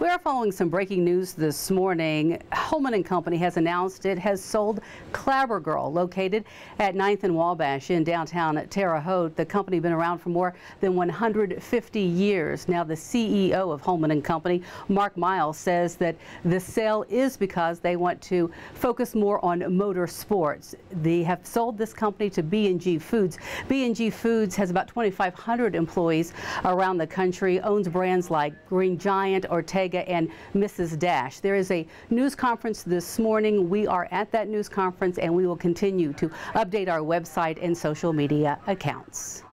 We are following some breaking news this morning. Holman & Company has announced it has sold Clabber Girl, located at 9th and Wabash in downtown Terre Haute. The company has been around for more than 150 years. Now, the CEO of Holman & Company, Mark Miles, says that the sale is because they want to focus more on motor sports. They have sold this company to B&G Foods. B&G Foods has about 2,500 employees around the country, owns brands like Green Giant, Ortega, and Mrs. Dash. There is a news conference this morning. We are at that news conference, and we will continue to update our website and social media accounts.